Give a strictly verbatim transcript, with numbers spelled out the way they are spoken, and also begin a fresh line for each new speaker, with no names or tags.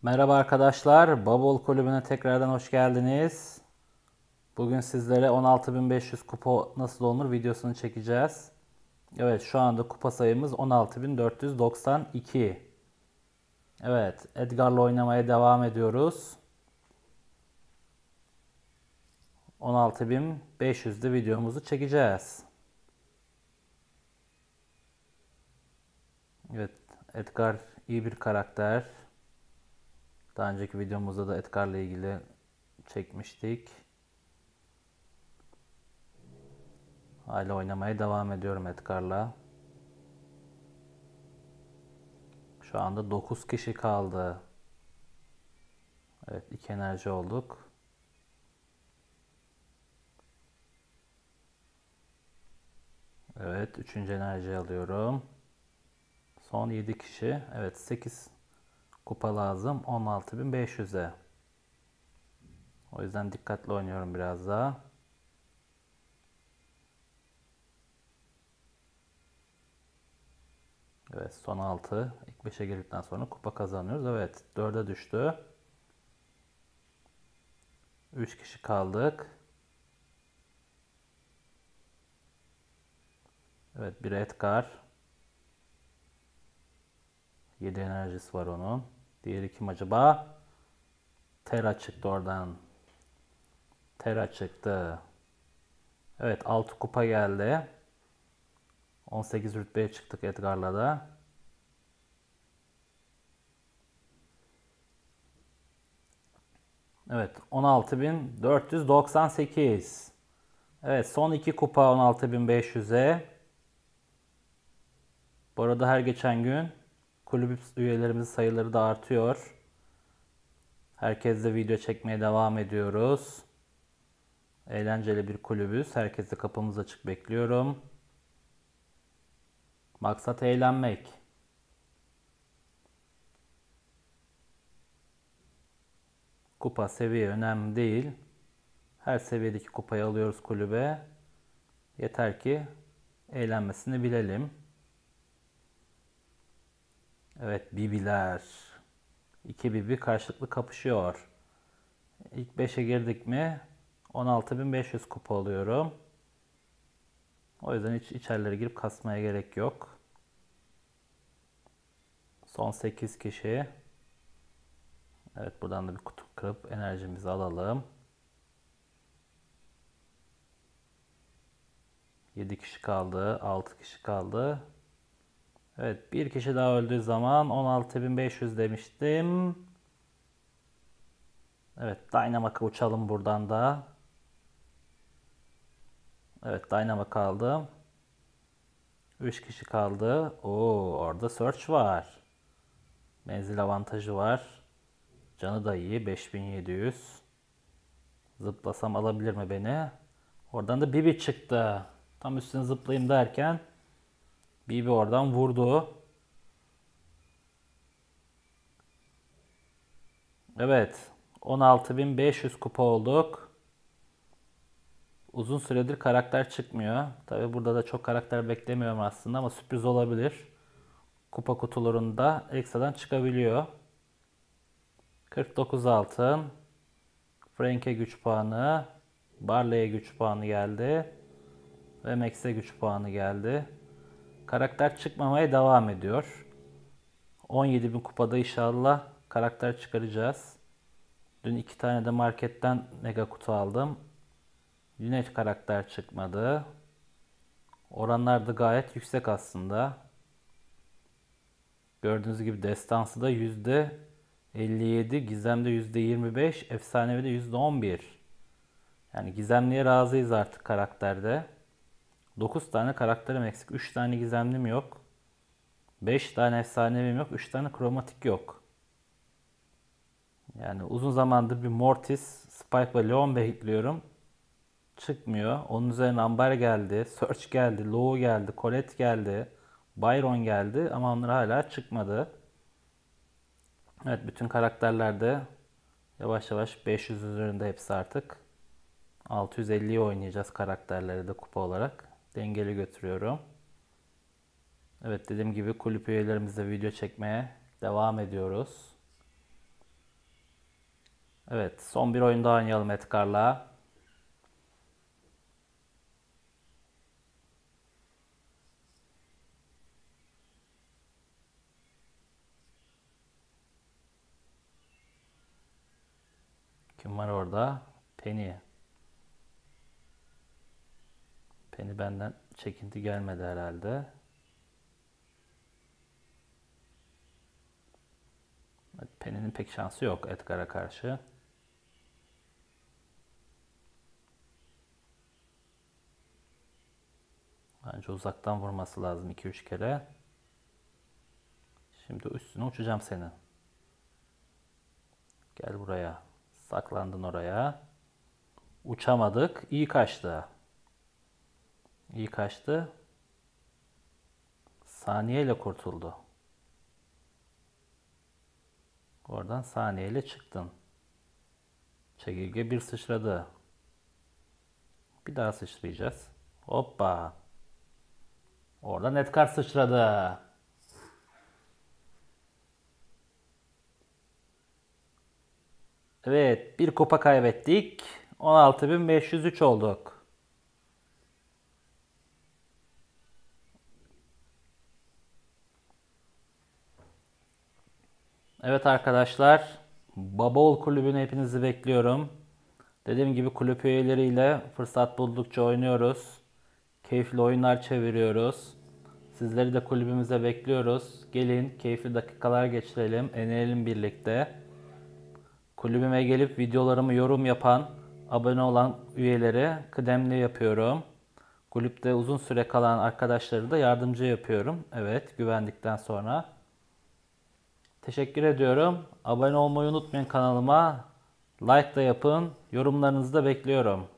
Merhaba arkadaşlar, Bubble Kulübü'ne tekrardan hoş geldiniz. Bugün sizlere on altı bin beş yüz kupa nasıl olunur videosunu çekeceğiz. Evet, şu anda kupa sayımız on altı bin dört yüz doksan iki. Evet, Edgar'la oynamaya devam ediyoruz. on altı bin beş yüzde videomuzu çekeceğiz. Evet, Edgar iyi bir karakter. Daha önceki videomuzda da Edgar'la ilgili çekmiştik. Hala oynamaya devam ediyorum Edgar'la. Şu anda dokuz kişi kaldı. Evet, iki enerji olduk. Evet, üçüncü enerji alıyorum. Son yedi kişi. Evet, sekiz kupa lazım on altı bin beş yüze. O yüzden dikkatli oynuyorum biraz daha. Evet, son altı. İlk beşe girdikten sonra kupa kazanıyoruz. Evet, dörde düştü. üç kişi kaldık. Evet, bir Edgar. yedi enerjisi var onun. Diğeri kim acaba? Terra çıktı oradan. Terra çıktı. Evet, altı kupa geldi. on sekiz rütbeye çıktık Edgar'la da. Evet, on altı bin dört yüz doksan sekiz. Evet, son iki kupa on altı bin beş yüze. Bu arada her geçen gün kulüp üyelerimizin sayıları da artıyor. Herkesle video çekmeye devam ediyoruz. Eğlenceli bir kulübüz. Herkese kapımız açık, bekliyorum. Maksat eğlenmek. Kupa seviye önemli değil. Her seviyedeki kupayı alıyoruz kulübe. Yeter ki eğlenmesini bilelim. Evet, Bibiler. İki Bibi karşılıklı kapışıyor. İlk beşe girdik mi on altı bin beş yüz kupa alıyorum. O yüzden hiç içerilere girip kasmaya gerek yok. Son sekiz kişi. Evet, buradan da bir kutu kırıp enerjimizi alalım. yedi kişi kaldı. altı kişi kaldı. Evet, bir kişi daha öldüğü zaman on altı bin beş yüz demiştim. Evet, Dynamic'a uçalım buradan da. Evet, Dynamic aldım. üç kişi kaldı. Oo, orada Search var. Menzil avantajı var. Canı da iyi. beş bin yedi yüz. Zıplasam alabilir mi beni? Oradan da Bibi çıktı. Tam üstüne zıplayayım derken Bibi oradan vurdu. Evet. on altı bin beş yüz kupa olduk. Uzun süredir karakter çıkmıyor. Tabi burada da çok karakter beklemiyorum aslında ama sürpriz olabilir. Kupa kutularında ekstradan çıkabiliyor. kırk dokuz altın. Frank'e güç puanı. Barley'e güç puanı geldi. Ve Max'e güç puanı geldi. Karakter çıkmamaya devam ediyor. on yedi bin kupada inşallah karakter çıkaracağız. Dün iki tane de marketten mega kutu aldım. Yine hiç karakter çıkmadı. Oranlar da gayet yüksek aslında. Gördüğünüz gibi destansı da yüzde elli yedi, gizemde yüzde yirmi beş, efsanevi de yüzde on bir. Yani gizemliye razıyız artık karakterde. dokuz tane karakterim eksik, üç tane gizemlim yok. beş tane efsanevim yok, üç tane kromatik yok. Yani uzun zamandır bir Mortis, Spike ve Leon bekliyorum. Çıkmıyor. Onun üzerine Amber geldi, Search geldi, Low geldi, Colette geldi, Byron geldi ama onlar hala çıkmadı. Evet, bütün karakterlerde yavaş yavaş beş yüz üzerinde hepsi artık. altı yüz elliyi oynayacağız karakterleri de kupa olarak. Dengeli götürüyorum. Evet, dediğim gibi kulüp üyelerimizle video çekmeye devam ediyoruz. Evet, son bir oyun daha oynayalım Edgar'la. Kim var orada? Penny. Penny benden çekinti gelmedi herhalde. Penny'nin pek şansı yok Edgar'a karşı. Bence uzaktan vurması lazım iki üç kere. Şimdi üstüne uçacağım senin. Gel buraya. Saklandın oraya. Uçamadık. İyi kaçtı. İyi kaçtı. Saniyeyle kurtuldu. Oradan saniyeyle çıktın. Çekirge bir sıçradı. Bir daha sıçrayacağız. Hoppa. Oradan Edgar sıçradı. Evet, bir kupa kaybettik. on altı bin beş yüz üç olduk. Evet arkadaşlar, Babaoğul Kulübü'ne hepinizi bekliyorum. Dediğim gibi kulüp üyeleriyle fırsat buldukça oynuyoruz. Keyifli oyunlar çeviriyoruz. Sizleri de kulübümüze bekliyoruz. Gelin keyifli dakikalar geçirelim, eğlenelim birlikte. Kulübüme gelip videolarımı yorum yapan, abone olan üyeleri kıdemli yapıyorum. Kulüpte uzun süre kalan arkadaşları da yardımcı yapıyorum. Evet, güvendikten sonra. Teşekkür ediyorum. Abone olmayı unutmayın kanalıma. Like da yapın. Yorumlarınızı da bekliyorum.